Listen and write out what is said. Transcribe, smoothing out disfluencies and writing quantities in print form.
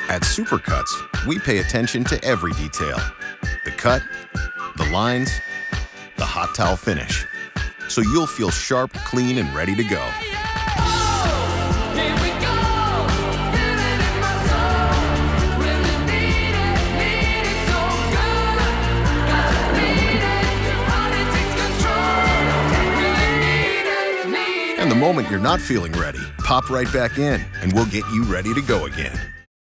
At Supercuts, we pay attention to every detail. The cut, the lines, the hot towel finish. So you'll feel sharp, clean, and ready to go. And the moment you're not feeling ready, pop right back in, and we'll get you ready to go again.